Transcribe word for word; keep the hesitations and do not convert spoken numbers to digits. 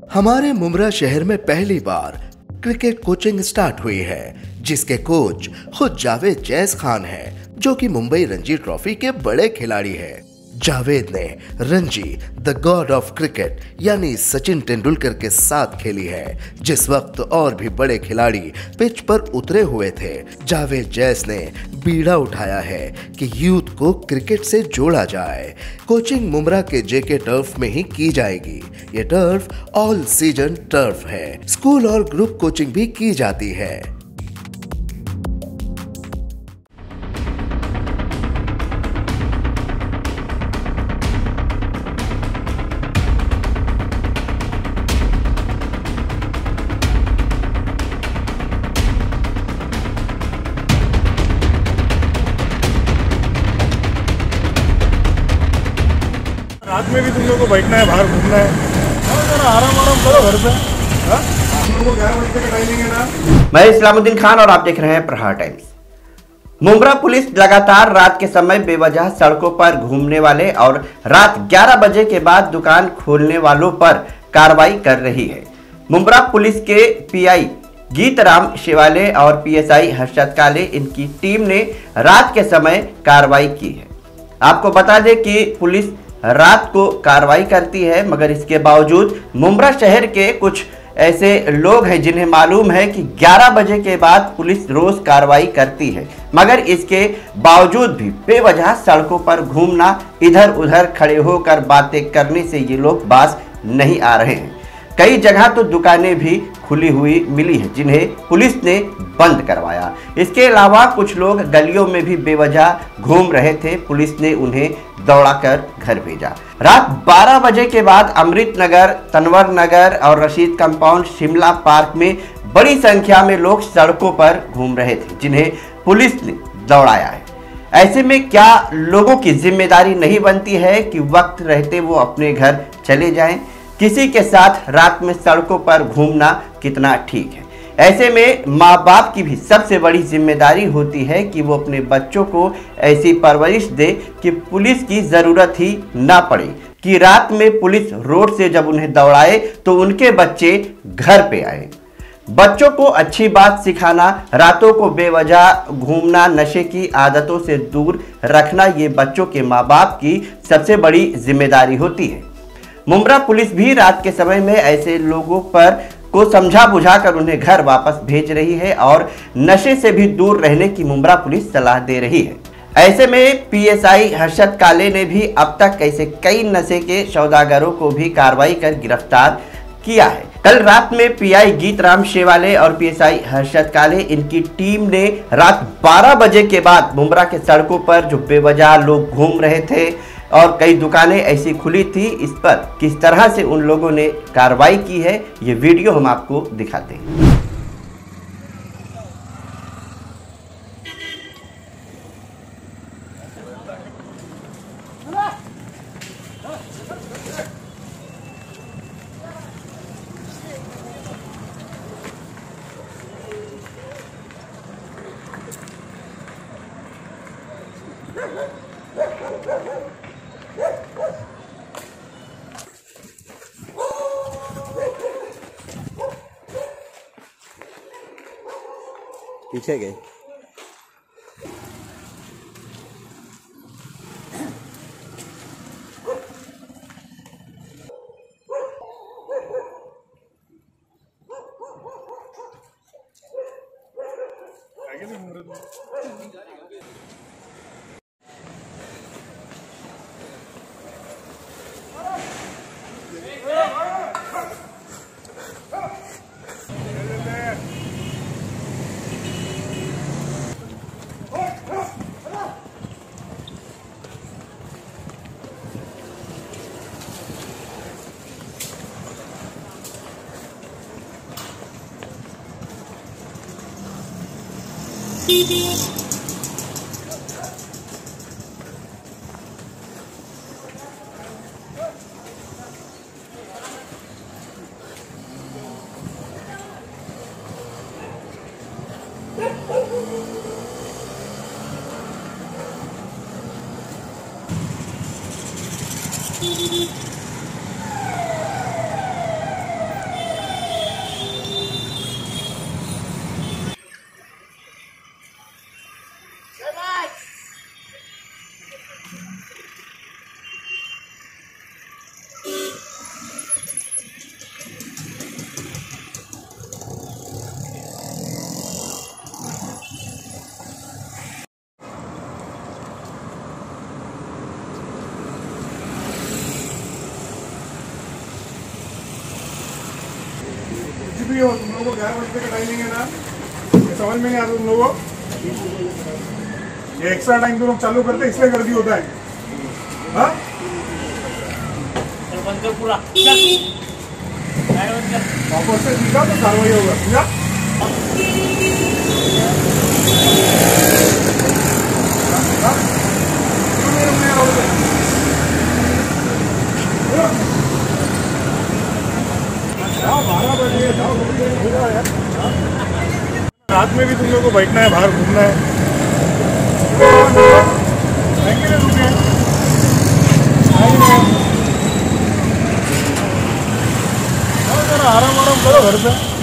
हमारे मुमरा शहर में पहली बार क्रिकेट कोचिंग स्टार्ट हुई है, जिसके कोच खुद जावेद जैस खान हैं, जो कि मुंबई रणजी ट्रॉफी के बड़े खिलाड़ी हैं। जावेद ने Ranji the god of cricket यानी सचिन तेंदुलकर के साथ खेली है, जिस वक्त और भी बड़े खिलाड़ी पिच पर उतरे हुए थे। जावेद जैस ने बीड़ा उठाया है कि यूथ को क्रिकेट से जोड़ा जाए। कोचिंग मुमरा के जेके टर्फ में ही की जाएगी। ये टर्फ ऑल सीजन टर्फ है। स्कूल और ग्रुप कोचिंग भी की जाती है। रात में भी तुम लोगों को बैठना है, बाहर घूमना है, आराम आराम करो घर पे। हम लोग ग्यारह बजे तक टाइमिंग है ना। मैं इस्लामुद्दीन खान और आप देख रहे हैं प्रहार टाइम्स। मुमरा पुलिस लगातार रात के समय बेवजह सड़कों पर घूमने वाले और रात ग्यारह बजे के बाद दुकान खोलने वालों पर कार्रवाई कर रही है। मुमरा पुलिस के पीआई गीतराम शिवाले और पीएसआई हर्षद काले, इनकी टीम ने रात के समय कार्रवाई की है। आपको बता दें कि पुलिस रात को कार्रवाई करती है, मगर इसके बावजूद मुमरा शहर के कुछ ऐसे लोग हैं जिन्हें मालूम है कि ग्यारह बजे के बाद पुलिस रोज कार्रवाई करती है, मगर इसके बावजूद भी बेवजह सड़कों पर घूमना, इधर उधर खड़े होकर बातें करने से ये लोग बाज नहीं आ रहे हैं। कई जगह तो दुकानें भी खुली हुई मिली है, जिन्हें पुलिस ने बंद करवाया। इसके अलावा कुछ लोग गलियों में भी बेवजह घूम रहे थे, पुलिस ने उन्हें दौड़ाकर घर भेजा। रात बारह बजे के बाद अमृत नगर, तनवर नगर और रशीद कंपाउंड, शिमला पार्क में बड़ी संख्या में लोग सड़कों पर घूम रहे थे, जिन्हें पुलिस ने दौड़ाया है। ऐसे में क्या लोगों की जिम्मेदारी नहीं बनती है कि वक्त रहते वो अपने घर चले जाएं? किसी के साथ रात में सड़कों पर घूमना कितना ठीक है? ऐसे में माँ बाप की भी सबसे बड़ी जिम्मेदारी होती है कि वो अपने बच्चों को ऐसी परवरिश दे कि पुलिस की ज़रूरत ही ना पड़े, कि रात में पुलिस रोड से जब उन्हें दौड़ाए तो उनके बच्चे घर पे आए। बच्चों को अच्छी बात सिखाना, रातों को बेवजह घूमना, नशे की आदतों से दूर रखना, ये बच्चों के माँ बाप की सबसे बड़ी जिम्मेदारी होती है। मुमरा पुलिस भी रात के समय में ऐसे लोगों पर को समझा बुझा कर उन्हें घर वापस भेज रही है और नशे से भी दूर रहने की मुमरा पुलिस सलाह दे रही है। ऐसे में पीएसआई हर्षद काले ने भी अब तक ऐसे कई नशे के सौदागरों को भी कार्रवाई कर गिरफ्तार किया है। कल रात में पीआई गीतराम शेवाले और पीएसआई हर्षद काले, इनकी टीम ने रात बारह बजे के बाद मुमरा के सड़कों पर जो बेवजह लोग घूम रहे थे और कई दुकानें ऐसी खुली थी, इस पर किस तरह से उन लोगों ने कार्रवाई की है, ये वीडियो हम आपको दिखाते हैं। पीछे गए। भी हो, तुम लोगों को ग्यारह बजे का टाइमिंग है ना, ये समझ में नहीं आता तुम लोगों को। ये एक्स्ट्रा टाइम तुम लोग चालू करते इसलिए कर दी होता है। हाँ पूरा वापस से सीखा तो कार्रवाई होगा, समझा? बारह बजे जाओ, रात में भी तुम लोग को बैठना है, बाहर घूमना है, रुके आराम आराम करो घर पे।